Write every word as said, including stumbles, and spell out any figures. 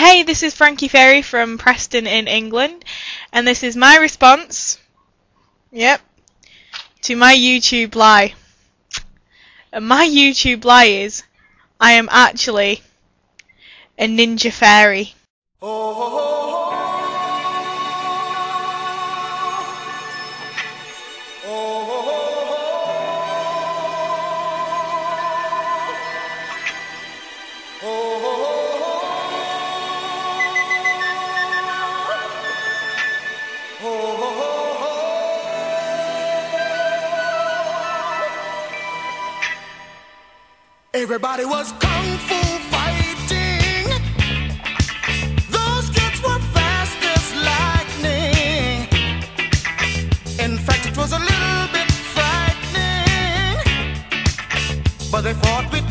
Hey, this is FrankiFairy from Preston in England, and this is my response, yep, to my YouTube lie. And my YouTube lie is, I am actually a ninja fairy. Everybody was kung fu fighting. Those kids were fast as lightning. In fact, it was a little bit frightening, but they fought with